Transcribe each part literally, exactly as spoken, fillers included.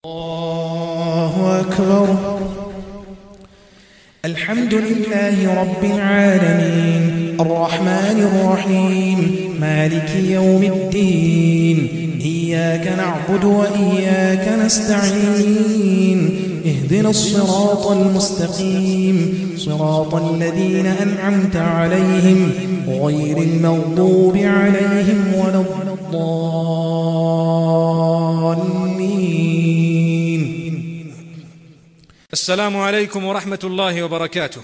الله أكبر. الحمد لله رب العالمين الرحمن الرحيم مالك يوم الدين إياك نعبد وإياك نستعين اهدنا الصراط المستقيم صراط الذين أنعمت عليهم غير المغضوب عليهم ولا الضالين. السلام عليكم ورحمة الله وبركاته.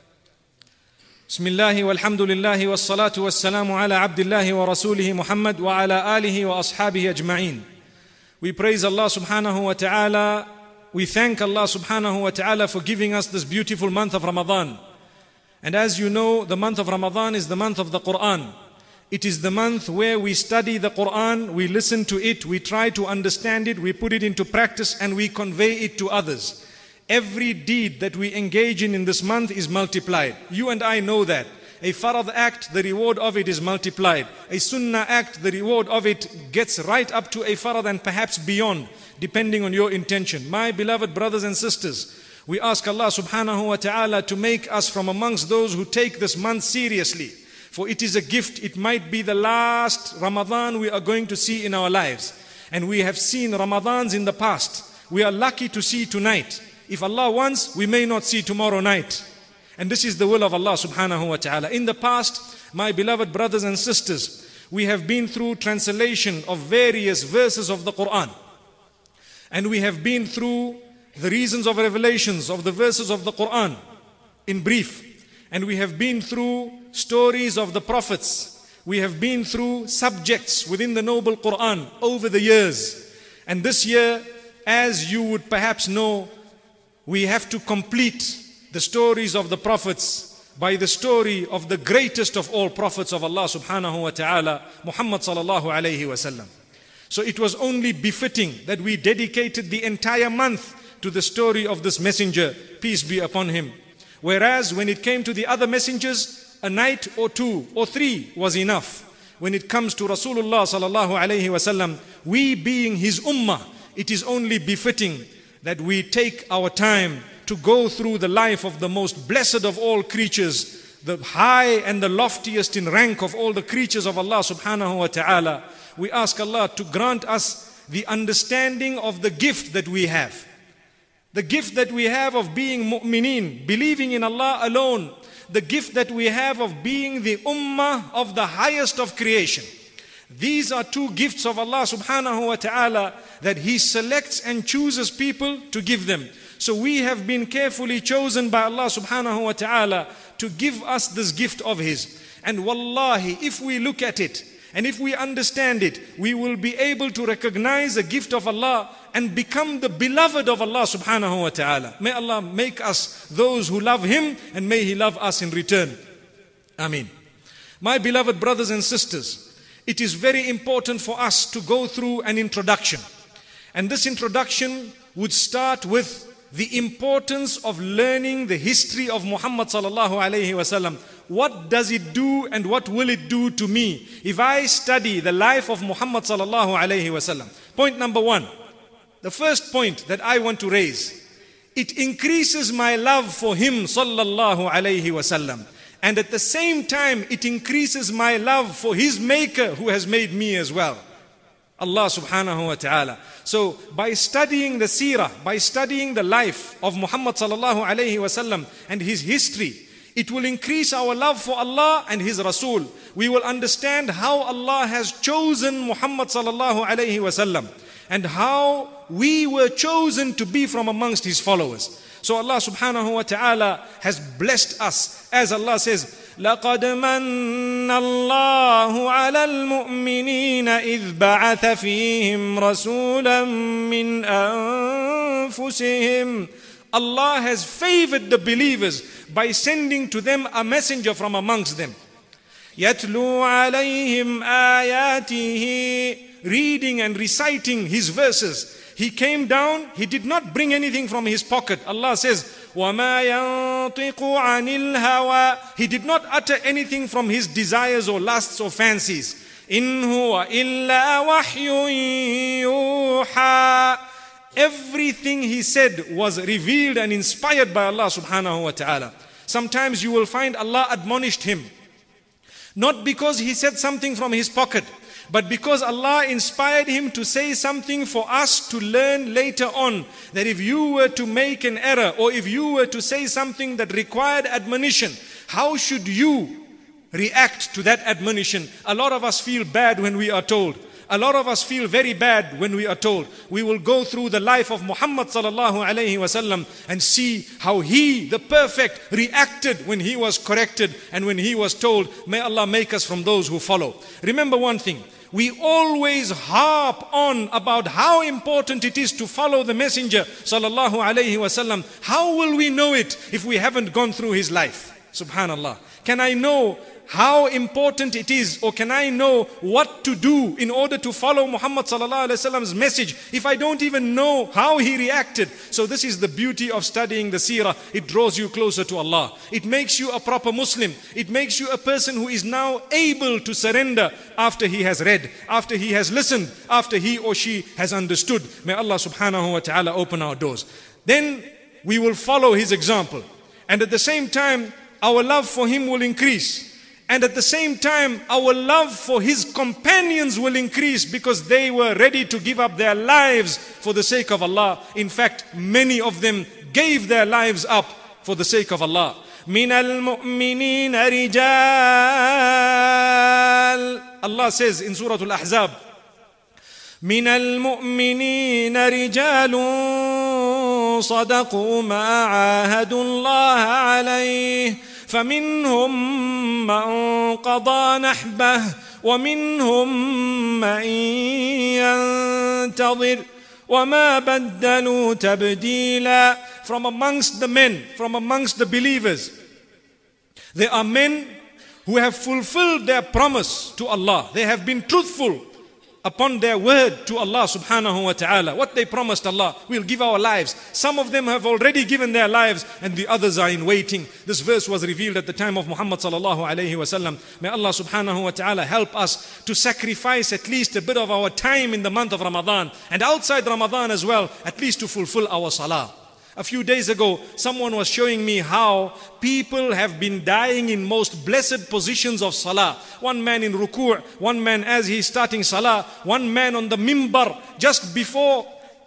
بسم الله والحمد لله والصلاة والسلام على عبد الله ورسوله محمد وعلى آله وأصحابه أجمعين. We praise Allah subhanahu wa ta'ala. We thank Allah subhanahu wa ta'ala for giving us this beautiful month of Ramadan. And as you know, the month of Ramadan is the month of the Quran. It is the month where we study the Quran, we listen to it, we try to understand it, we put it into practice and we convey it to others. Every deed that we engage in in this month is multiplied. You and I know that. A farad act, the reward of it is multiplied. A sunnah act, the reward of it gets right up to a farad and perhaps beyond, depending on your intention. My beloved brothers and sisters, we ask Allah subhanahu wa ta'ala to make us from amongst those who take this month seriously. For it is a gift. It might be the last Ramadan we are going to see in our lives. And we have seen Ramadans in the past. We are lucky to see tonight. If Allah wants, we may not see tomorrow night. And this is the will of Allah subhanahu wa ta'ala. In the past, my beloved brothers and sisters, we have been through translation of various verses of the Quran. And we have been through the reasons of revelations of the verses of the Quran in brief. And we have been through stories of the prophets. We have been through subjects within the noble Quran over the years. And this year, as you would perhaps know, we have to complete the stories of the prophets by the story of the greatest of all prophets of Allah subhanahu wa ta'ala, Muhammad sallallahu alayhi wa sallam. So it was only befitting that we dedicated the entire month to the story of this messenger, peace be upon him. Whereas when it came to the other messengers, a night or two or three was enough. When it comes to Rasulullah sallallahu alayhi wa sallam, we being his ummah, it is only befitting that we take our time to go through the life of the most blessed of all creatures, the high and the loftiest in rank of all the creatures of Allah subhanahu wa ta'ala. We ask Allah to grant us the understanding of the gift that we have. The gift that we have of being mu'mineen, believing in Allah alone. The gift that we have of being the ummah of the highest of creation. These are two gifts of Allah subhanahu wa ta'ala that He selects and chooses people to give them. So we have been carefully chosen by Allah subhanahu wa ta'ala to give us this gift of His. And wallahi, if we look at it and if we understand it, we will be able to recognize the gift of Allah and become the beloved of Allah subhanahu wa ta'ala. May Allah make us those who love Him and may He love us in return. Ameen. My beloved brothers and sisters, it is very important for us to go through an introduction. And this introduction would start with the importance of learning the history of Muhammad sallallahu alayhi wa sallam. What does it do and what will it do to me if I study the life of Muhammad sallallahu alayhi wa sallam? Point number one, the first point that I want to raise, it increases my love for him sallallahu alayhi wa sallam. And at the same time, it increases my love for his maker who has made me as well. Allah subhanahu wa ta'ala. So by studying the seerah, by studying the life of Muhammad sallallahu alayhi wa sallam and his history, it will increase our love for Allah and His Rasul. We will understand how Allah has chosen Muhammad sallallahu alayhi wa sallam and how we were chosen to be from amongst His followers. So Allah subhanahu wa ta'ala has blessed us. As Allah says, لَقَدْ مَنَّ اللَّهُ عَلَى الْمُؤْمِنِينَ إِذْ بَعَثَ فِيهِمْ رَسُولًا مِّنْ أَنفُسِهِمْ. Allah has favored the believers by sending to them a messenger from amongst them. يَتْلُو عَلَيْهِمْ آيَاتِهِ, reading and reciting His verses. He came down, He did not bring anything from His pocket. Allah says, وَمَا يَنطِقُ عَنِ الْهَوَىٰ. He did not utter anything from his desires or lusts or fancies. إِنْ هُوَ إِلَّا وَحْيٌ يُوحَىٰ. everything he said was revealed and inspired by Allah subhanahu wa ta'ala. Sometimes you will find Allah admonished him, not because he said something from his pocket, but because Allah inspired him to say something for us to learn later on. That if you were to make an error, or if you were to say something that required admonition, how should you react to that admonition? A lot of us feel bad when we are told. A lot of us feel very bad when we are told. We will go through the life of Muhammad sallallahu alayhi wasallam and see how he, the perfect, reacted when he was corrected and when he was told. May Allah make us from those who follow. Remember one thing. We always harp on about how important it is to follow the Messenger sallallahu alayhi wasallam. How will we know it if we haven't gone through his life? Subhanallah. Can I know how important it is, or can I know what to do in order to follow Muhammad sallallahu alaihi wasallam's message if I don't even know how he reacted? So this is the beauty of studying the seerah. It draws you closer to Allah. It makes you a proper Muslim. It makes you a person who is now able to surrender after he has read, after he has listened, after he or she has understood. May Allah subhanahu wa ta'ala open our doors. Then we will follow his example, and at the same time our love for him will increase. And at the same time, our love for his companions will increase, because they were ready to give up their lives for the sake of Allah. In fact, many of them gave their lives up for the sake of Allah. مِنَ الْمُؤْمِنِينَ رِجَالٌ. Allah says in Surah Al-Ahzab, مِنَ الْمُؤْمِنِينَ رِجَالٌ صَدَقُوا مَا عَاهَدُوا اللَّهَ عَلَيْهِ فمنهم من قضى نحبه ومنهم من ينتظر وما بدلوا تبديلا. From amongst the men, from amongst the believers, there are men who have fulfilled their promise to Allah. They have been truthful upon their word to Allah subhanahu wa ta'ala. What they promised Allah, we'll give our lives. Some of them have already given their lives, and the others are in waiting. This verse was revealed at the time of Muhammad sallallahu alayhi wa sallam. May Allah subhanahu wa ta'ala help us to sacrifice at least a bit of our time in the month of Ramadan, and outside Ramadan as well, at least to fulfill our salah. A few days ago, someone was showing me how people have been dying in most blessed positions of salah. One man in ruku', one man as he's starting salah, one man on the mimbar just before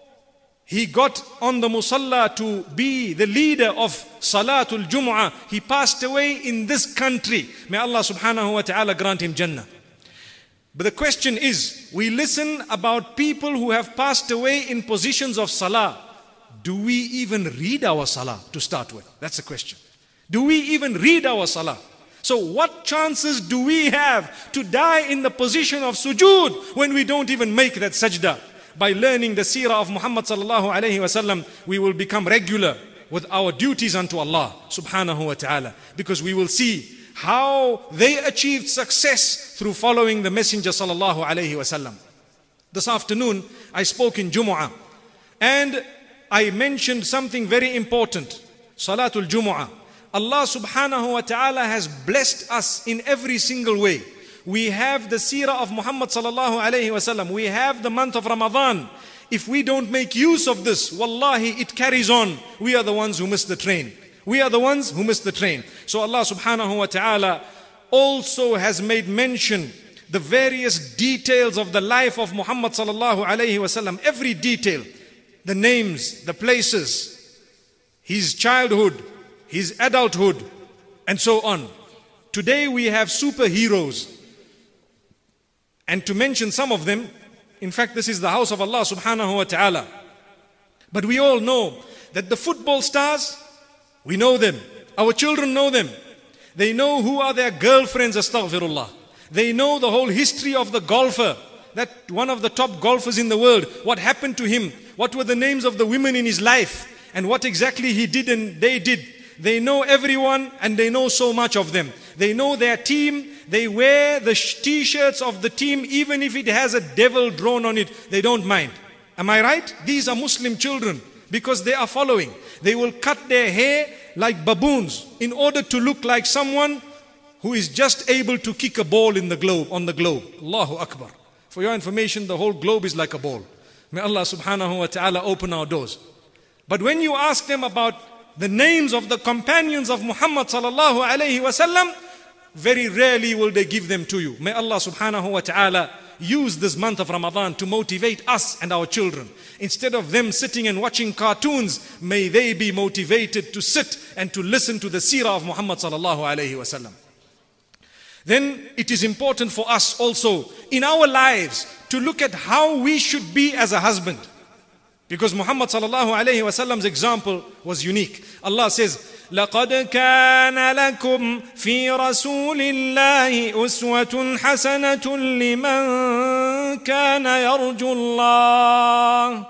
he got on the musalla to be the leader of Salatul Jumu'ah. He passed away in this country. May Allah subhanahu wa ta'ala grant him Jannah. But the question is, we listen about people who have passed away in positions of salah. Do we even read our salah to start with? That's the question. Do we even read our salah? So what chances do we have to die in the position of sujood when we don't even make that sajda? By learning the seerah of Muhammad sallallahu alayhi wa sallam, we will become regular with our duties unto Allah subhanahu wa ta'ala, because we will see how they achieved success through following the Messenger sallallahu alayhi wa sallam. This afternoon I spoke in Jumu'ah, and I mentioned something very important, Salatul Jumu'ah. Allah subhanahu wa ta'ala has blessed us in every single way. We have the seerah of Muhammad sallallahu alayhi wa sallam. We have the month of Ramadan. If we don't make use of this, wallahi, it carries on. We are the ones who miss the train. We are the ones who miss the train. So Allah subhanahu wa ta'ala also has made mention the various details of the life of Muhammad sallallahu alayhi wa sallam. Every detail. The names, the places, his childhood, his adulthood, and so on. Today we have superheroes. And to mention some of them, in fact this is the house of Allah subhanahu wa ta'ala. But we all know that the football stars, we know them. Our children know them. They know who are their girlfriends, astaghfirullah. They know the whole history of the golfer, that one of the top golfers in the world, what happened to him, what were the names of the women in his life, and what exactly he did and they did. They know everyone, and they know so much of them. They know their team. They wear the t-shirts of the team, even if it has a devil drawn on it, they don't mind. Am I right? These are Muslim children, because they are following. They will cut their hair like baboons in order to look like someone who is just able to kick a ball in the globe, on the globe. Allahu Akbar. For your information, the whole globe is like a ball. May Allah subhanahu wa ta'ala open our doors. But when you ask them about the names of the companions of Muhammad sallallahu alayhi wasallam, very rarely will they give them to you. May Allah subhanahu wa ta'ala use this month of Ramadan to motivate us and our children. Instead of them sitting and watching cartoons, may they be motivated to sit and to listen to the seerah of Muhammad sallallahu alayhi wasallam. Then it is important for us also in our lives to look at how we should be as a husband. Because Muhammad sallallahu alayhi wasallam's example was unique. Allah says, لَقَدْ كَانَ لَكُمْ فِي رَسُولِ اللَّهِ أُسْوَةٌ حَسَنَةٌ لِمَنْ كَانَ يَرْجُو اللَّهِ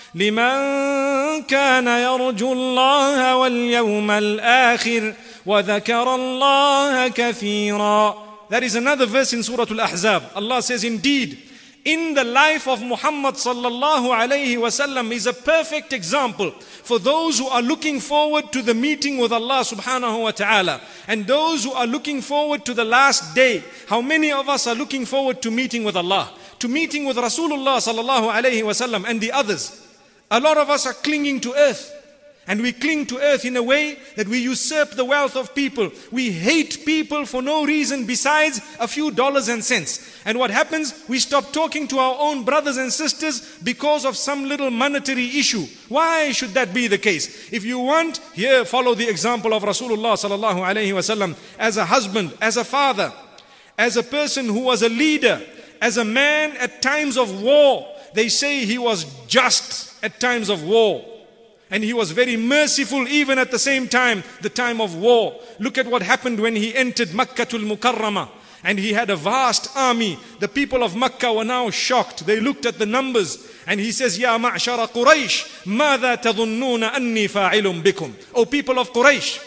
لِمَنْ كَانَ يَرْجُو اللَّهَ وَالْيَوْمَ الْآخِرِ وَذَكَرَ اللَّهَ كَثِيرًا. That is another verse in Surah Al-Ahzab. Allah says, indeed, in the life of Muhammad sallallahu alayhi wasallam is a perfect example for those who are looking forward to the meeting with Allah subhanahu wa ta'ala, and those who are looking forward to the last day. How many of us are looking forward to meeting with Allah, to meeting with Rasulullah sallallahu alayhi wasallam and the others? A lot of us are clinging to earth. And we cling to earth in a way that we usurp the wealth of people. We hate people for no reason besides a few dollars and cents. And what happens? We stop talking to our own brothers and sisters because of some little monetary issue. Why should that be the case? If you want, here follow the example of Rasulullah sallallahu alayhi wasallam as a husband, as a father, as a person who was a leader, as a man at times of war. They say he was just at times of war. And he was very merciful even at the same time, the time of war. Look at what happened when he entered Makkatul Mukarramah. And he had a vast army. The people of Makkah were now shocked. They looked at the numbers. And he says, Ya ma'shara Quraysh, ماذا تظنون أني فاعل بكم? O people of Quraysh.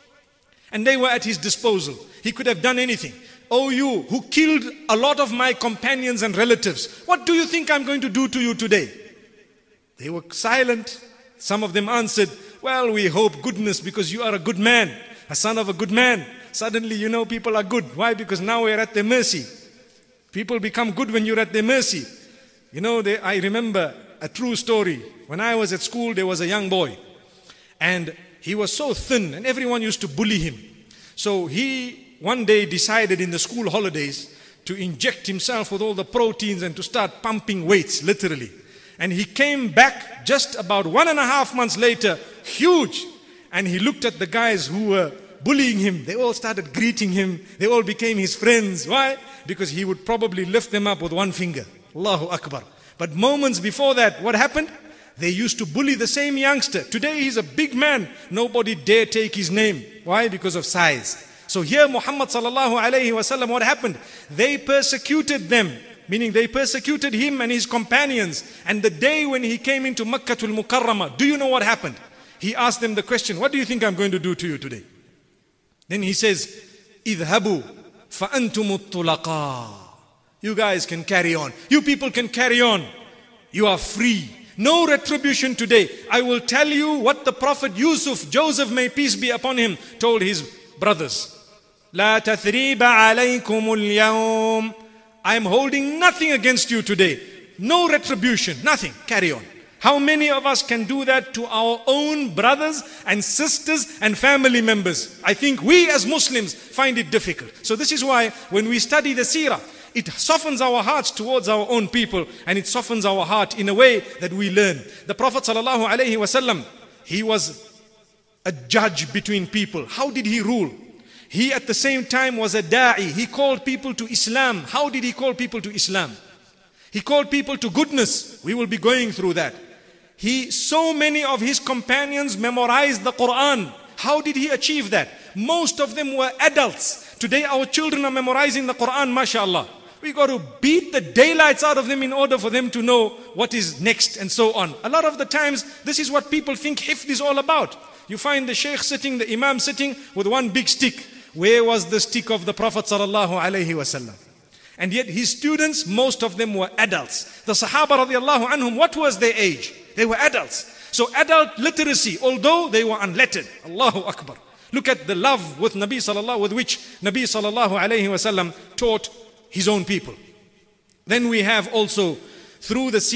And they were at his disposal. He could have done anything. O you who killed a lot of my companions and relatives, what do you think I'm going to do to you today? They were silent. Some of them answered, well, we hope goodness because you are a good man, a son of a good man. Suddenly, you know, people are good. Why? Because now we're at their mercy. People become good when you're at their mercy. You know, they, I remember a true story. When I was at school, there was a young boy. And he was so thin and everyone used to bully him. So he one day decided in the school holidays to inject himself with all the proteins and to start pumping weights, literally. And he came back just about one and a half months later, huge. And he looked at the guys who were bullying him. They all started greeting him. They all became his friends. Why? Because he would probably lift them up with one finger. Allahu Akbar. But moments before that, what happened? They used to bully the same youngster. Today he's a big man. Nobody dare take his name. Why? Because of size. So here Muhammad sallallahu alayhi wasallam, what happened? They persecuted them. Meaning they persecuted him and his companions. And the day when he came into Makkatul Mukarramah, do you know what happened? He asked them the question, what do you think I'm going to do to you today? Then he says, اذهبوا فأنتم الطلقاء. You guys can carry on. You people can carry on. You are free. No retribution today. I will tell you what the Prophet Yusuf, Joseph, may peace be upon him, told his brothers. لا تثريب عليكم اليوم. I am holding nothing against you today. No retribution, nothing. Carry on. How many of us can do that to our own brothers and sisters and family members? I think we as Muslims find it difficult. So this is why when we study the seerah, it softens our hearts towards our own people, and it softens our heart in a way that we learn. The Prophet sallallahu alaihi wasallam, he was a judge between people. How did he rule? He at the same time was a da'i. He called people to Islam. How did he call people to Islam? He called people to goodness. We will be going through that. He, so many of his companions memorized the Quran. How did he achieve that? Most of them were adults. Today our children are memorizing the Quran, mashallah. We got to beat the daylights out of them in order for them to know what is next and so on. A lot of the times, this is what people think hifd is all about. You find the sheikh sitting, the imam sitting with one big stick. Where was the stick of the Prophet sallallahu alaihi wasallam? And yet his students, most of them were adults. The Sahaba radiallahu anhum, what was their age? They were adults. So adult literacy, although they were unlettered. Allahu Akbar. Look at the love with Nabi sallallahu, with which Nabi sallallahu alaihi wasallam taught his own people. Then we have also, through the seerah,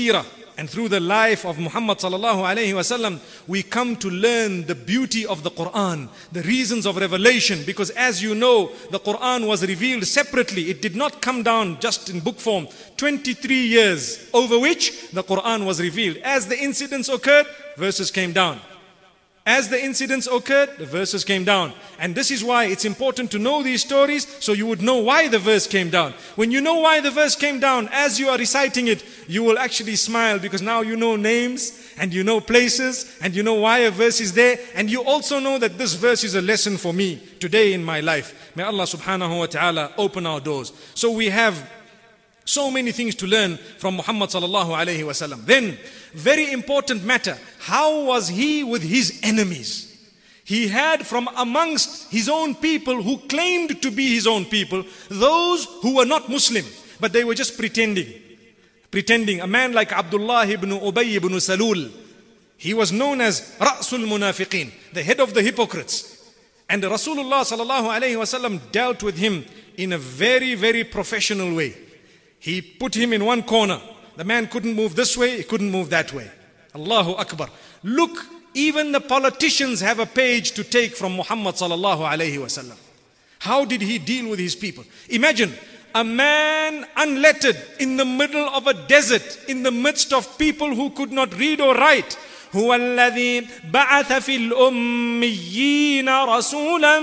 and through the life of Muhammad sallallahu alayhi wasallam, we come to learn the beauty of the Quran, the reasons of revelation. Because as you know, the Quran was revealed separately. It did not come down just in book form. twenty-three years over which the Quran was revealed. As the incidents occurred, verses came down. As the incidents occurred, the verses came down. And this is why it's important to know these stories, so you would know why the verse came down. When you know why the verse came down, as you are reciting it, you will actually smile, because now you know names, and you know places, and you know why a verse is there, and you also know that this verse is a lesson for me today in my life. May Allah subhanahu wa ta'ala open our doors. So we have so many things to learn from Muhammad sallallahu alayhi wa sallam. Then, very important matter, how was he with his enemies? He had from amongst his own people who claimed to be his own people, those who were not Muslim, but they were just pretending. Pretending. A man like Abdullah ibn Ubay ibn Salul, he was known as Ra'sul Munafiqeen, the head of the hypocrites. And Rasulullah sallallahu alayhi wa sallam dealt with him in a very, very professional way. He put him in one corner. The man couldn't move this way, he couldn't move that way. Allahu Akbar. Look, even the politicians have a page to take from Muhammad sallallahu alayhi wasallam. How did he deal with his people? Imagine a man unlettered in the middle of a desert, in the midst of people who could not read or write. هو الذي بعث في الأميين رسولا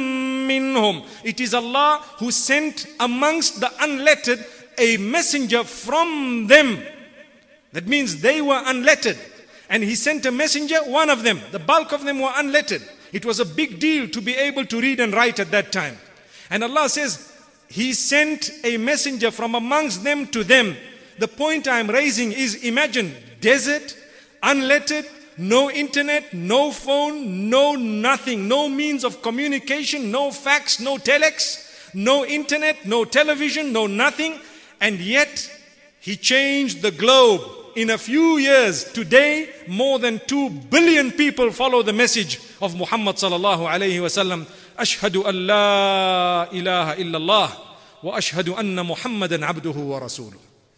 منهم. It is Allah who sent amongst the unlettered a messenger from them. That means they were unlettered. And he sent a messenger, one of them. The bulk of them were unlettered. It was a big deal to be able to read and write at that time. And Allah says, He sent a messenger from amongst them to them. The point I'm raising is, imagine, desert, unlettered, no internet, no phone, no nothing, no means of communication, no fax, no telex, no internet, no television, no nothing. And yet, he changed the globe. In a few years, today, more than two billion people follow the message of Muhammad sallallahu alayhi wa sallam. Ashhadu an la ilaha illallah wa ashhadu anna Muhammadan abduhu wa rasuluh.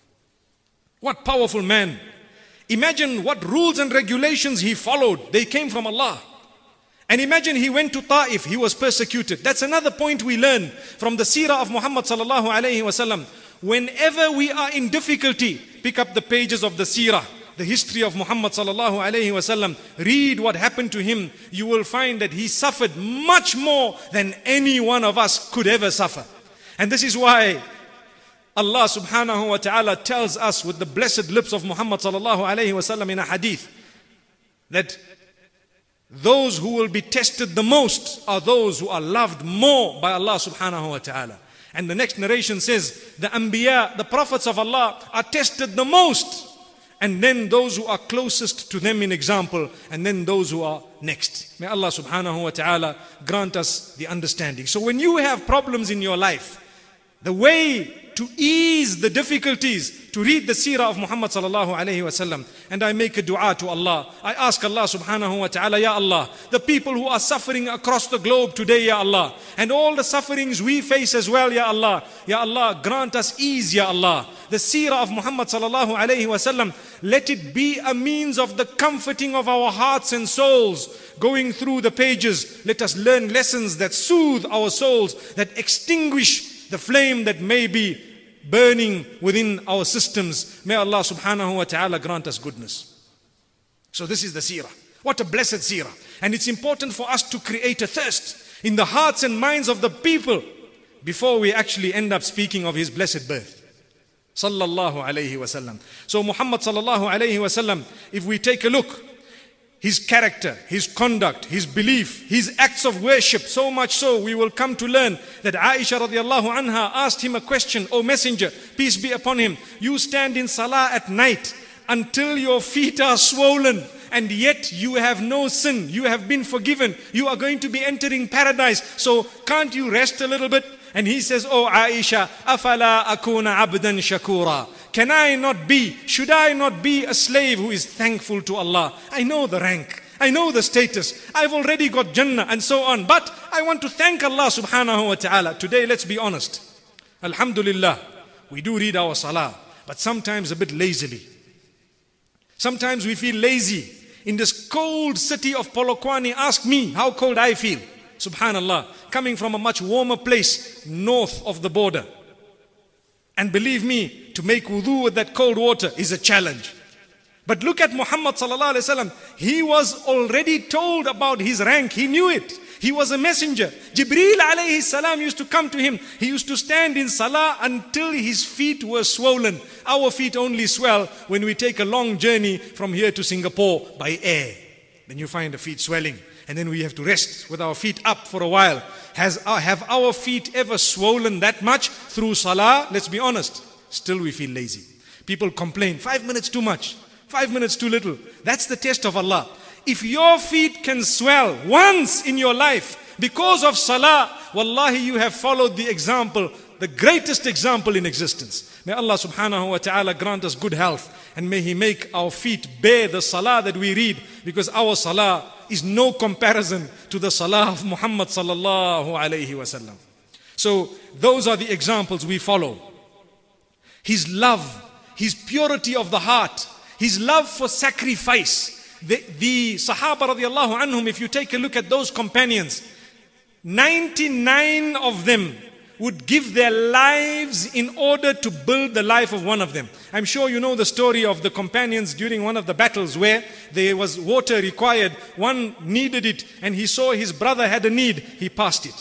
What powerful man. Imagine what rules and regulations he followed. They came from Allah. And imagine he went to Ta'if, he was persecuted. That's another point we learn from the seerah of Muhammad sallallahu alayhi wa sallam. Whenever we are in difficulty, pick up the pages of the seerah, the history of Muhammad sallallahu alayhi wa sallam. Read what happened to him. You will find that he suffered much more than any one of us could ever suffer. And this is why Allah subhanahu wa ta'ala tells us with the blessed lips of Muhammad sallallahu alayhi wa sallam in a hadith that those who will be tested the most are those who are loved more by Allah subhanahu wa ta'ala. And the next narration says, the Anbiya, the prophets of Allah, are tested the most. And then those who are closest to them in example, and then those who are next. May Allah subhanahu wa ta'ala grant us the understanding. So when you have problems in your life, the way to ease the difficulties, to read the seerah of Muhammad sallallahu alayhi wa sallam. And I make a dua to Allah. I ask Allah subhanahu wa ta'ala, Ya Allah, the people who are suffering across the globe today, Ya Allah, and all the sufferings we face as well, Ya Allah, Ya Allah, grant us ease, Ya Allah. The seerah of Muhammad sallallahu alayhi wa sallam, let it be a means of the comforting of our hearts and souls. Going through the pages, let us learn lessons that soothe our souls, that extinguish the flame that may be burning within our systems. May Allah subhanahu wa ta'ala grant us goodness. So this is the seerah. What a blessed seerah. And it's important for us to create a thirst in the hearts and minds of the people before we actually end up speaking of his blessed birth. Sallallahu alayhi wa sallam. So Muhammad sallallahu alayhi wa sallam, if we take a look, his character, his conduct, his belief, his acts of worship, so much so we will come to learn that Aisha radiallahu anha asked him a question, O Messenger, peace be upon him, you stand in salah at night until your feet are swollen and yet you have no sin, you have been forgiven, you are going to be entering paradise, so can't you rest a little bit? And he says, Oh Aisha, afala akuna abdan shakura. Can I not be, should I not be a slave who is thankful to Allah? I know the rank, I know the status, I've already got Jannah and so on, but I want to thank Allah subhanahu wa ta'ala. Today, let's be honest. Alhamdulillah, we do read our salah, but sometimes a bit lazily. Sometimes we feel lazy. In this cold city of Polokwane, ask me how cold I feel. Subhanallah, coming from a much warmer place north of the border. And believe me, to make wudu with that cold water is a challenge. But look at Muhammad sallallahu alaihi wasallam. He was already told about his rank. He knew it. He was a messenger. Jibreel alayhi salam used to come to him. He used to stand in salah until his feet were swollen. Our feet only swell when we take a long journey from here to Singapore by air. Then you find the feet swelling. And then we have to rest with our feet up for a while. Has our, have our feet ever swollen that much through salah? Let's be honest. Still we feel lazy. People complain, five minutes too much, five minutes too little. That's the test of Allah. If your feet can swell once in your life because of salah, wallahi, you have followed the example, the greatest example in existence. May Allah subhanahu wa ta'ala grant us good health, and may He make our feet bear the salah that we read, because our salah is no comparison to the salah of Muhammad sallallahu alayhi wasallam. So those are the examples we follow. His love, his purity of the heart, his love for sacrifice. The, the Sahaba radiallahu anhum, if you take a look at those companions, ninety-nine of them would give their lives in order to build the life of one of them. I'm sure you know the story of the companions during one of the battles where there was water required. One needed it and he saw his brother had a need, he passed it.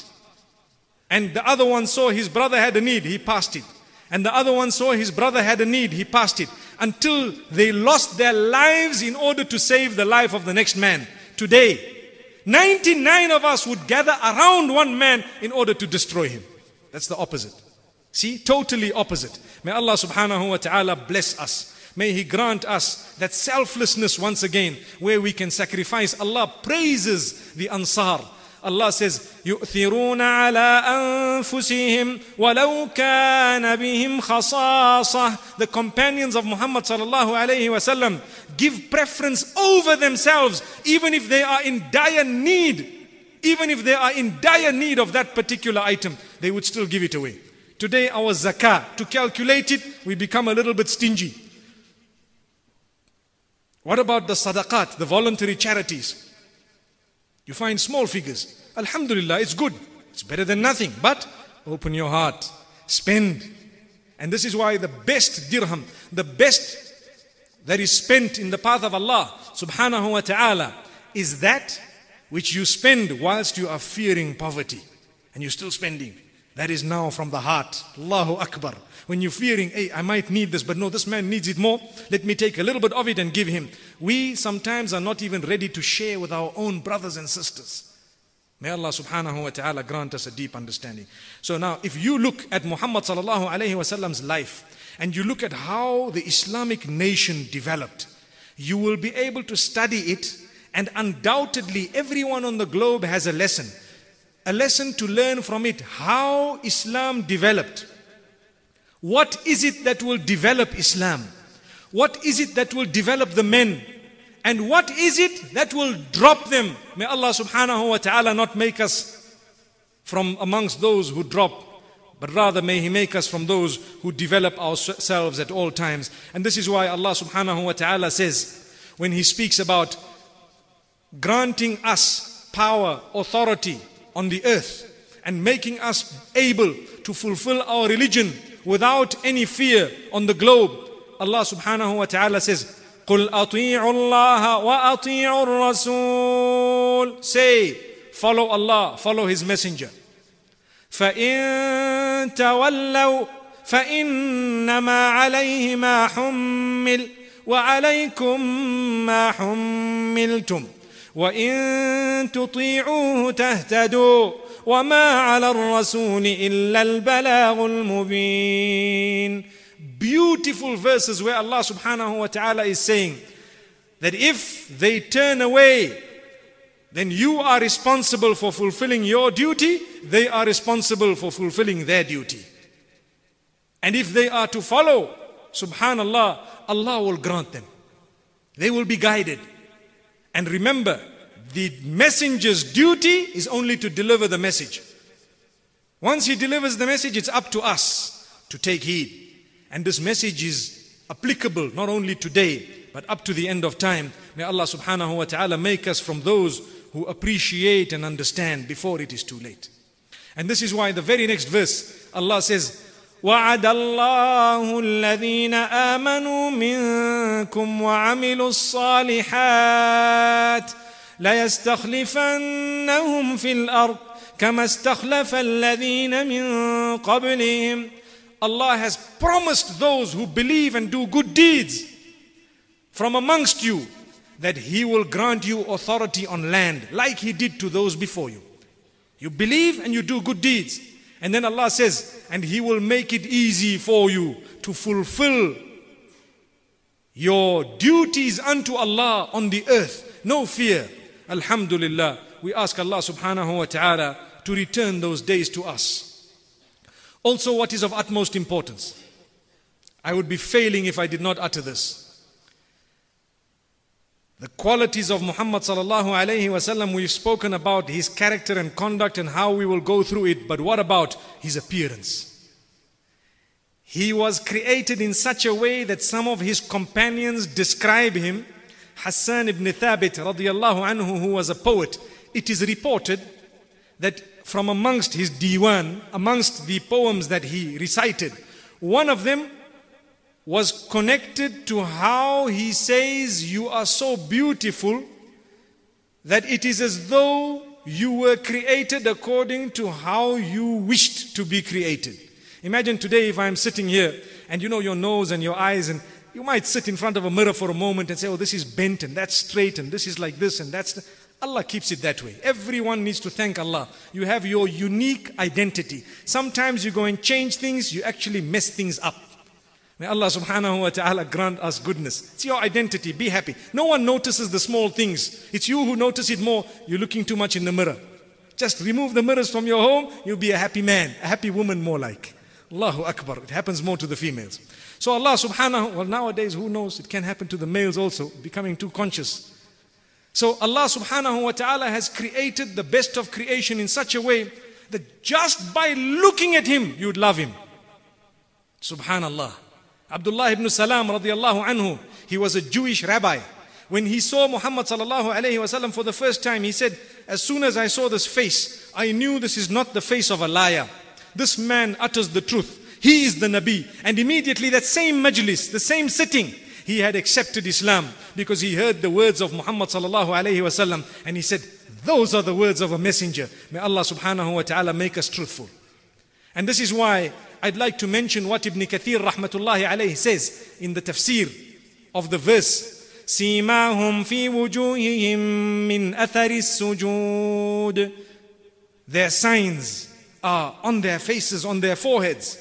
And the other one saw his brother had a need, he passed it. And the other one saw his brother had a need, he passed it. Until they lost their lives in order to save the life of the next man. Today, ninety-nine of us would gather around one man in order to destroy him. That's the opposite. See, totally opposite. May Allah subhanahu wa ta'ala bless us. May He grant us that selflessness once again, where we can sacrifice. Allah praises the Ansar. Allah says, يُؤْثِرُونَ عَلَىٰ أَنفُسِهِمْ وَلَوْ كَانَ بِهِمْ خَصَاصَةٌ. The companions of Muhammad sallallahu alayhi wa sallam give preference over themselves, even if they are in dire need. Even if they are in dire need of that particular item, they would still give it away. Today our zakah, to calculate it, we become a little bit stingy. What about the sadaqat, the voluntary charities? You find small figures. Alhamdulillah, it's good. It's better than nothing. But open your heart, spend. And this is why the best dirham, the best that is spent in the path of Allah subhanahu wa ta'ala is that which you spend whilst you are fearing poverty. And you're still spending. That is now from the heart. Allahu Akbar. When you're fearing, hey, I might need this, but no, this man needs it more. Let me take a little bit of it and give him. We sometimes are not even ready to share with our own brothers and sisters. May Allah subhanahu wa ta'ala grant us a deep understanding. So now, if you look at Muhammad sallallahu alayhi wa sallam's life, and you look at how the Islamic nation developed, you will be able to study it, and undoubtedly everyone on the globe has a lesson. A lesson to learn from it, how Islam developed. What is it that will develop Islam? What is it that will develop the men? And what is it that will drop them? May Allah subhanahu wa ta'ala not make us from amongst those who drop, but rather may He make us from those who develop ourselves at all times. And this is why Allah subhanahu wa ta'ala says, when He speaks about granting us power, authority on the earth, and making us able to fulfill our religion without any fear on the globe, Allah subhanahu wa ta'ala says, قُلْ أَطِيعُوا اللَّهَ وَأَطِيعُوا الرَّسُولَ. Say, follow Allah, follow His messenger. فَإِن تَوَلَّوْا فَإِنَّمَا عَلَيْهِ مَا حُمِّلْ وَعَلَيْكُمْ مَا حُمِّلْتُمْ وَإِن تُطِيعُوهُ تَهْتَدُوا وَمَا عَلَى الرَّسُولِ إِلَّا الْبَلَاغُ الْمُبِينُ. Beautiful verses where Allah subhanahu wa ta'ala is saying that if they turn away, then you are responsible for fulfilling your duty, they are responsible for fulfilling their duty. And if they are to follow, subhanallah, Allah will grant them. They will be guided. And remember, the messenger's duty is only to deliver the message. Once he delivers the message, it's up to us to take heed. And this message is applicable not only today, but up to the end of time. May Allah subhanahu wa ta'ala make us from those who appreciate and understand before it is too late. And this is why the very next verse, Allah says, وَعَدَ اللَّهُ الَّذِينَ آمَنُوا مِنكُمْ وَعَمِلُوا الصَّالِحَاتِ لَيَسْتَخْلِفَنَّهُمْ فِي الْأَرْضِ كَمَا اسْتَخْلَفَ الَّذِينَ مِن قَبْلِهِمْ. Allah has promised those who believe and do good deeds from amongst you that He will grant you authority on land like He did to those before you. You believe and you do good deeds. And then Allah says, and He will make it easy for you to fulfill your duties unto Allah on the earth. No fear. Alhamdulillah. We ask Allah subhanahu wa ta'ala to return those days to us. Also, what is of utmost importance? I would be failing if I did not utter this. The qualities of Muhammad sallallahu alayhi wa sallam, we've spoken about his character and conduct and how we will go through it. But what about his appearance? He was created in such a way that some of his companions describe him. Hassan ibn Thabit radiyallahu anhu, who was a poet, it is reported that from amongst his diwan, amongst the poems that he recited, one of them was connected to how he says, you are so beautiful that it is as though you were created according to how you wished to be created. Imagine today if I'm sitting here and you know your nose and your eyes, and you might sit in front of a mirror for a moment and say, oh, this is bent and that's straight and this is like this and that's... The... Allah keeps it that way. Everyone needs to thank Allah. You have your unique identity. Sometimes you go and change things, you actually mess things up. May Allah subhanahu wa ta'ala grant us goodness. It's your identity, be happy. No one notices the small things. It's you who notice it more. You're looking too much in the mirror. Just remove the mirrors from your home, you'll be a happy man, a happy woman more like. Allahu Akbar. It happens more to the females. So Allah subhanahu, well nowadays who knows, it can happen to the males also, becoming too conscious. So Allah subhanahu wa ta'ala has created the best of creation in such a way that just by looking at Him, you'd love Him. Subhanallah. Abdullah ibn Salam radiallahu anhu, he was a Jewish rabbi. When he saw Muhammad sallallahu alayhi wa sallam for the first time, he said, as soon as I saw this face, I knew this is not the face of a liar. This man utters the truth. He is the Nabi. And immediately that same majlis, the same sitting, he had accepted Islam because he heard the words of Muhammad sallallahu alayhi wa sallam, and he said, those are the words of a messenger. May Allah subhanahu wa ta'ala make us truthful. And this is why I'd like to mention what Ibn Kathir rahmatullahi alayhi says in the tafsir of the verse, سِيمَاهُمْ فِي وُجُوهِهِمْ مِنْ أَثَرِ السُّجُودِ. Their signs are on their faces, on their foreheads,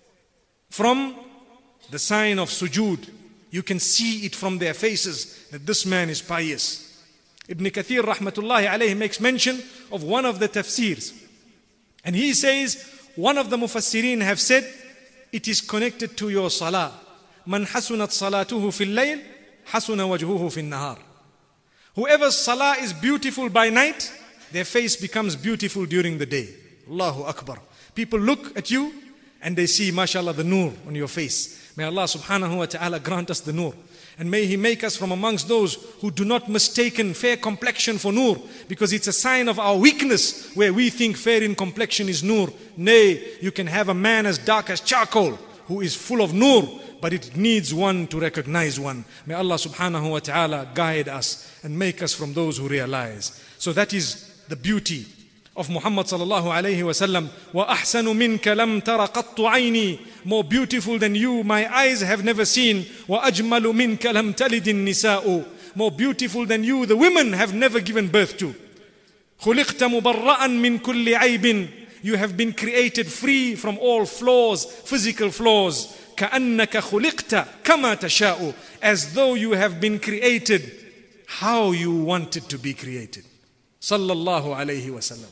from the sign of sujood. You can see it from their faces that this man is pious. Ibn Kathir rahmatullahi alayhi makes mention of one of the tafsirs. And he says, one of the mufassirin have said, it is connected to your salah. Man hasunat salatuhu fil layl, hasuna wajhuhu fil nahar. Whoever's salah is beautiful by night, their face becomes beautiful during the day. Allahu Akbar. People look at you and they see, mashallah, the nur on your face. May Allah subhanahu wa ta'ala grant us the nur. And may He make us from amongst those who do not mistaken fair complexion for nur, because it's a sign of our weakness where we think fair in complexion is nur. Nay, you can have a man as dark as charcoal who is full of nur, but it needs one to recognize one. May Allah subhanahu wa ta'ala guide us and make us from those who realize. So that is the beauty of Muhammad sallallahu alayhi wa sallam. Wa ahsanu minka lam tara qattu ayni. More beautiful than you, my eyes have never seen. Wa ajmalu minka lam talidin nisa'u. More beautiful than you, the women have never given birth to. Khuliqta mubarra'an min kulli aybin. You have been created free from all flaws, physical flaws. Ka'annaka khuliqta kama tasha'u. As though you have been created how you wanted to be created. Sallallahu alayhi wa sallam.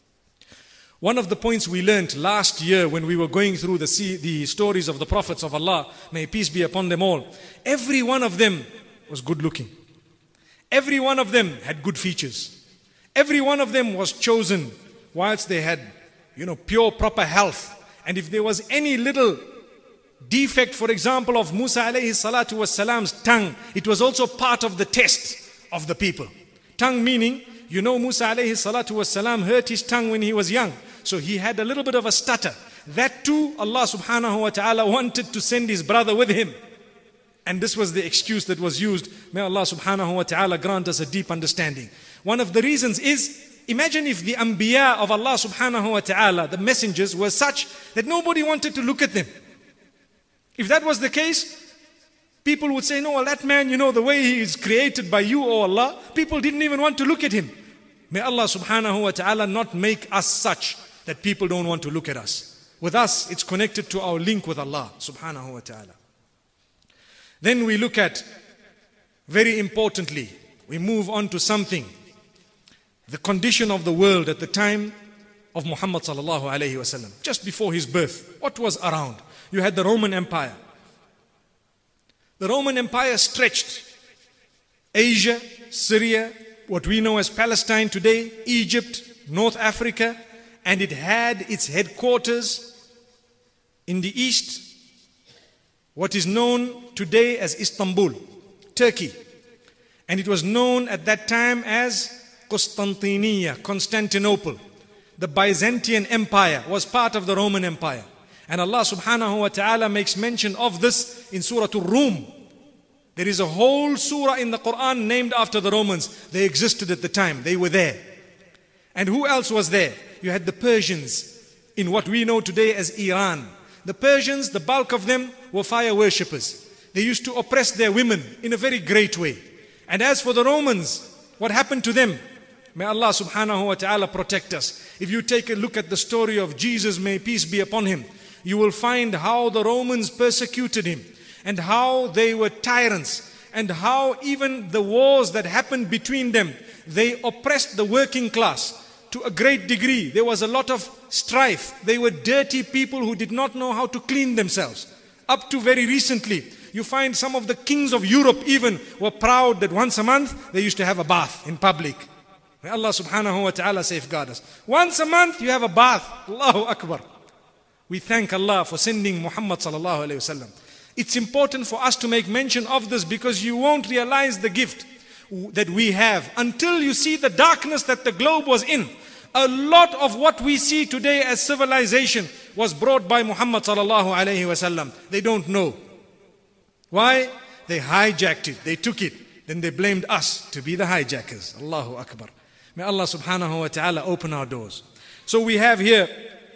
One of the points we learned last year when we were going through the, the stories of the prophets of Allah, may peace be upon them all, every one of them was good looking. Every one of them had good features. Every one of them was chosen whilst they had, you know, pure proper health. And if there was any little defect, for example, of Musa alayhi salatu was salam's tongue, it was also part of the test of the people. Tongue meaning, you know, Musa alayhi salatu was salam hurt his tongue when he was young. So he had a little bit of a stutter. That too, Allah subhanahu wa ta'ala wanted to send his brother with him. And this was the excuse that was used. May Allah subhanahu wa ta'ala grant us a deep understanding. One of the reasons is, imagine if the anbiya of Allah subhanahu wa ta'ala, the messengers, were such that nobody wanted to look at them. If that was the case, people would say, no, well, that man, you know, the way he is created by you, O Allah, people didn't even want to look at him. May Allah subhanahu wa ta'ala not make us such that people don't want to look at us. With us, it's connected to our link with Allah subhanahu wa ta'ala. Then we look at, very importantly, we move on to something. The condition of the world at the time of Muhammad sallallahu alayhi wasallam, just before his birth. What was around? You had the Roman Empire. The Roman Empire stretched Asia, Syria, what we know as Palestine today, Egypt, North Africa, and it had its headquarters in the east, what is known today as Istanbul, Turkey. And it was known at that time as Constantinople, Constantinople. The Byzantine Empire was part of the Roman Empire. And Allah subhanahu wa ta'ala makes mention of this in Surah Ar-Rum. There is a whole surah in the Quran named after the Romans. They existed at the time. They were there. And who else was there? You had the Persians in what we know today as Iran. The Persians, the bulk of them were fire worshippers. They used to oppress their women in a very great way. And as for the Romans, what happened to them? May Allah subhanahu wa ta'ala protect us. If you take a look at the story of Jesus, may peace be upon him, you will find how the Romans persecuted him and how they were tyrants and how even the wars that happened between them, they oppressed the working class to a great degree. There was a lot of strife. They were dirty people who did not know how to clean themselves. Up to very recently, you find some of the kings of Europe even were proud that once a month they used to have a bath in public. May Allah subhanahu wa ta'ala safeguard us. Once a month you have a bath. Allahu Akbar. We thank Allah for sending Muhammad sallallahu alayhi wasallam. It's important for us to make mention of this because you won't realize the gift that we have until you see the darkness that the globe was in. A lot of what we see today as civilization was brought by Muhammad sallallahu alayhi wasallam. They don't know. Why? They hijacked it. They took it. Then they blamed us to be the hijackers. Allahu Akbar. May Allah subhanahu wa ta'ala open our doors. So we have here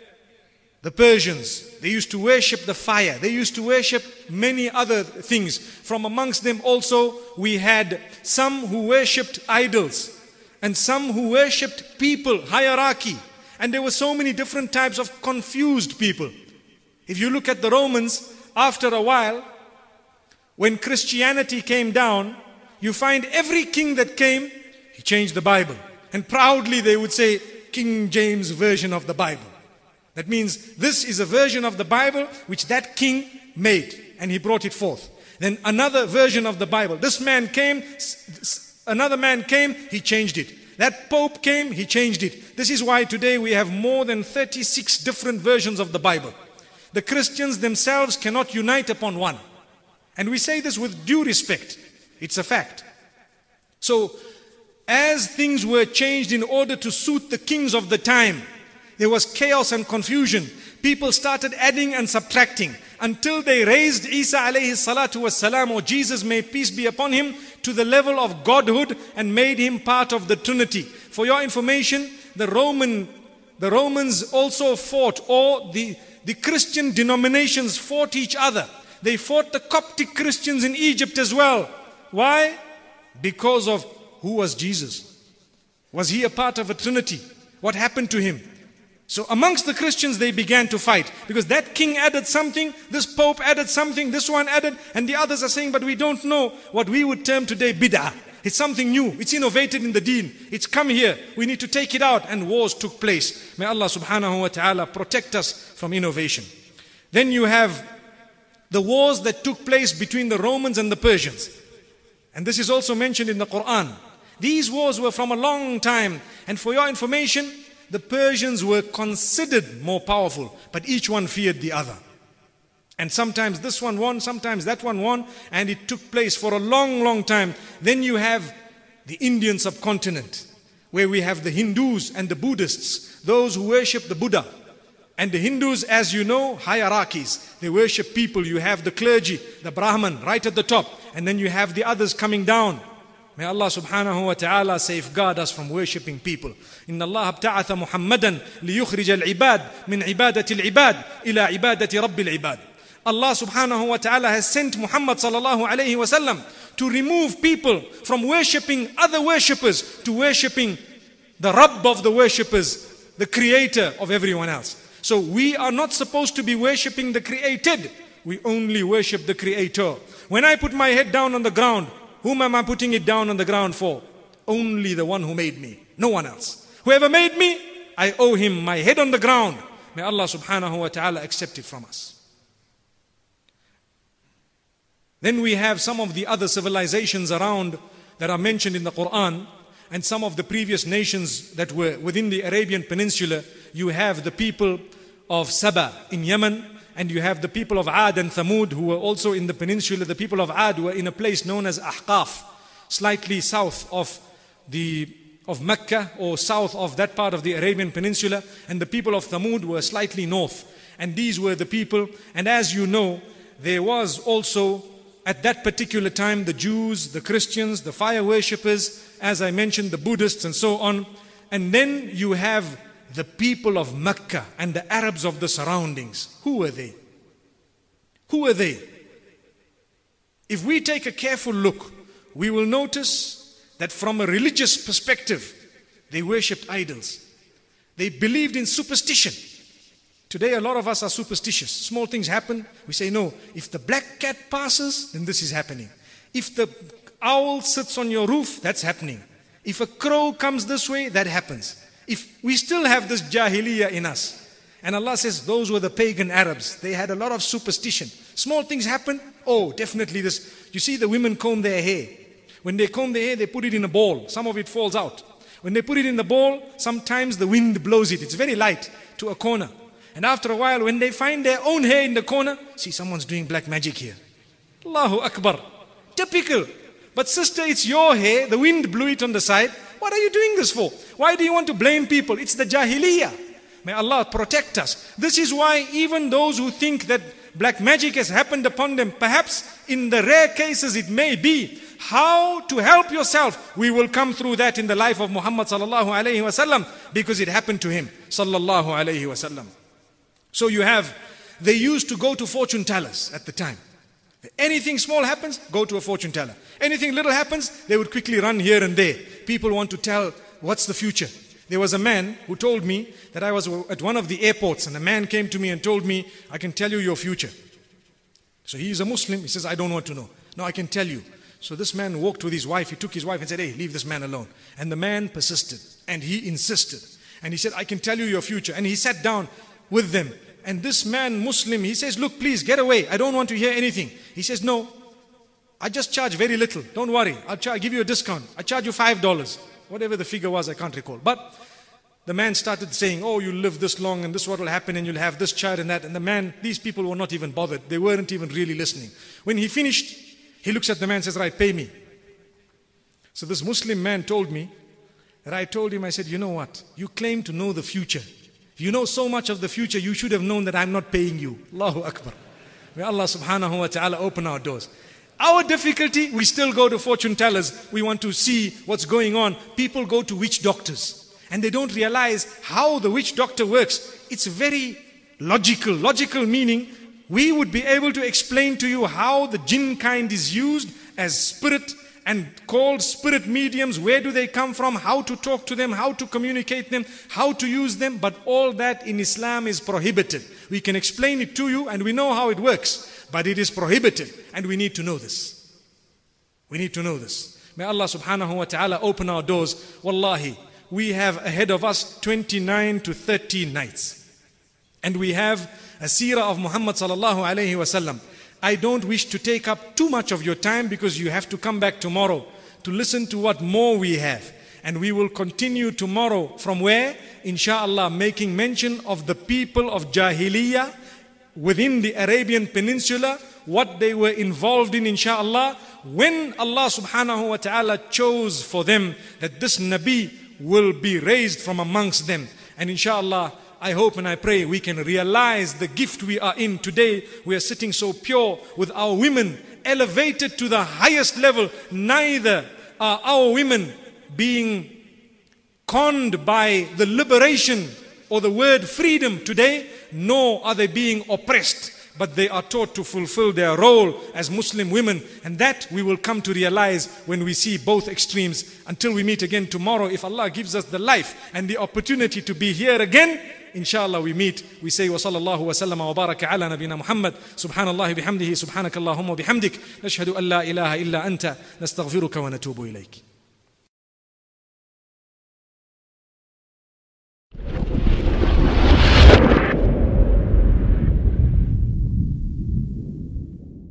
the Persians. They used to worship the fire. They used to worship many other things. From amongst them also we had some who worshipped idols and some who worshipped people, hierarchy. And there were so many different types of confused people. If you look at the Romans, after a while, when Christianity came down, you find every king that came, he changed the Bible. And proudly they would say, King James Version of the Bible. That means this is a version of the Bible which that king made and he brought it forth. Then another version of the Bible. This man came, another man came, he changed it. That Pope came, he changed it. This is why today we have more than thirty-six different versions of the Bible. The Christians themselves cannot unite upon one. And we say this with due respect. It's a fact. So, as things were changed in order to suit the kings of the time, there was chaos and confusion. People started adding and subtracting until they raised Isa alayhi salatu was salam, or Jesus, may peace be upon him, to the level of godhood and made him part of the Trinity. For your information, the Roman, the Romans also fought, or the, the Christian denominations fought each other. They fought the Coptic Christians in Egypt as well. Why? Because of who was Jesus? Was he a part of a Trinity? What happened to him? So amongst the Christians they began to fight because that king added something, this Pope added something, this one added, and the others are saying, but we don't know what we would term today bid'ah. It's something new. It's innovated in the deen. It's come here. We need to take it out, and wars took place. May Allah subhanahu wa ta'ala protect us from innovation. Then you have the wars that took place between the Romans and the Persians. And this is also mentioned in the Quran. These wars were from a long time. And for your information, the Persians were considered more powerful, but each one feared the other. And sometimes this one won, sometimes that one won, and it took place for a long, long time. Then you have the Indian subcontinent, where we have the Hindus and the Buddhists, those who worship the Buddha. And the Hindus, as you know, hierarchies. They worship people. You have the clergy, the Brahman, right at the top. And then you have the others coming down. May Allah subhanahu wa ta'ala safeguard us from worshipping people. Inna Allah abta'atha Muhammadan liyukhrij al-ibad min ibadati al-ibad ila ibadati rabbil ibad. Allah subhanahu wa ta'ala has sent Muhammad sallallahu alayhi wa sallam to remove people from worshipping other worshippers to worshipping the Rabb of the worshippers, the creator of everyone else. So we are not supposed to be worshipping the created. We only worship the creator. When I put my head down on the ground, whom am I putting it down on the ground for? Only the one who made me, no one else. Whoever made me, I owe him my head on the ground. May Allah subhanahu wa ta'ala accept it from us. Then we have some of the other civilizations around that are mentioned in the Quran, and some of the previous nations that were within the Arabian Peninsula. You have the people of Saba in Yemen, and you have the people of Ad and Thamud who were also in the peninsula. The people of Ad were in a place known as Ahqaf, slightly south of the of Mecca, or south of that part of the Arabian Peninsula, and the people of Thamud were slightly north. And these were the people, and as you know, there was also at that particular time the Jews, the Christians, the fire worshippers, as I mentioned, the Buddhists and so on. And then you have the people of Mecca and the Arabs of the surroundings. Who were they? Who were they? If we take a careful look, we will notice that from a religious perspective, they worshipped idols. They believed in superstition. Today a lot of us are superstitious. Small things happen, we say, no, if the black cat passes, then this is happening. If the owl sits on your roof, that's happening. If a crow comes this way, that happens. If we still have this jahiliyyah in us. And Allah says those were the pagan Arabs. They had a lot of superstition. Small things happen, oh, definitely this. You see the women comb their hair. When they comb their hair, they put it in a ball. Some of it falls out. When they put it in the ball, sometimes the wind blows it. It's very light to a corner. And after a while, when they find their own hair in the corner, see, someone's doing black magic here. Allahu Akbar. Typical. But sister, it's your hair. The wind blew it on the side. What are you doing this for? Why do you want to blame people? It's the jahiliyyah. May Allah protect us. This is why even those who think that black magic has happened upon them, perhaps in the rare cases it may be, how to help yourself, we will come through that in the life of Muhammad sallallahu alayhi wa sallam, because it happened to him sallallahu alayhi wa sallam. So you have, they used to go to fortune tellers at the time. Anything small happens, go to a fortune teller. Anything little happens, they would quickly run here and there. People want to tell what's the future. There was a man who told me that I was at one of the airports, and a man came to me and told me, I can tell you your future. So he is a Muslim. He says, I don't want to know. No, I can tell you. So this man walked with his wife. He took his wife and said, hey, leave this man alone. And the man persisted, and he insisted. And he said, I can tell you your future. And he sat down with them. And this man, Muslim, he says, look, please get away. I don't want to hear anything. He says, no, I just charge very little. Don't worry. I'll charge, give you a discount. I charge you five dollars. Whatever the figure was, I can't recall. But the man started saying, oh, you'll live this long and this what will happen and you'll have this child and that. And the man, these people were not even bothered. They weren't even really listening. When he finished, he looks at the man and says, right, pay me. So this Muslim man told me that I told him, I said, you know what? You claim to know the future. You know so much of the future, you should have known that I'm not paying you. Allahu Akbar. May Allah subhanahu wa ta'ala open our doors. Our difficulty, we still go to fortune tellers. We want to see what's going on. People go to witch doctors. And they don't realize how the witch doctor works. It's very logical. Logical meaning, we would be able to explain to you how the jinn kind is used as spirit and called spirit mediums. Where do they come from? How to talk to them? How to communicate them? How to use them? But all that in Islam is prohibited. We can explain it to you and we know how it works. But it is prohibited. And we need to know this. We need to know this. May Allah subhanahu wa ta'ala open our doors. Wallahi, we have ahead of us twenty-nine to thirty nights. And we have a seerah of Muhammad sallallahu alayhi wa sallam. I don't wish to take up too much of your time because you have to come back tomorrow to listen to what more we have. And we will continue tomorrow from where? Insha'Allah, making mention of the people of Jahiliyyah within the Arabian Peninsula, what they were involved in, inshallah, when Allah subhanahu wa ta'ala chose for them that this Nabi will be raised from amongst them. And inshallah, I hope and I pray we can realize the gift we are in today. We are sitting so pure with our women elevated to the highest level. Neither are our women being conned by the liberation or the word freedom today, nor are they being oppressed, but they are taught to fulfill their role as Muslim women. And that we will come to realize when we see both extremes. Until we meet again tomorrow, if Allah gives us the life and the opportunity to be here again, inshallah we meet. We say wa sallallahu wa sallama wa baraka ala nabina Muhammad. Subhanallah bihamdihi, subhanakallahumma bihamdik. Nashhadu an la ilaha illa anta, nastaghfiruka wa natubu ilayk.